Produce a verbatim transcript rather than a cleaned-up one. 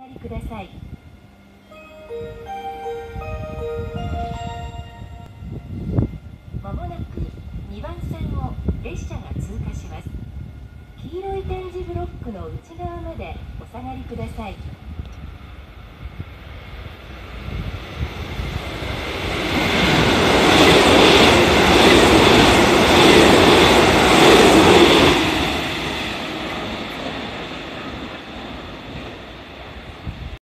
がりください。まもなくにばん線を列車が通過します。黄色い点字ブロックの内側までお下がりください。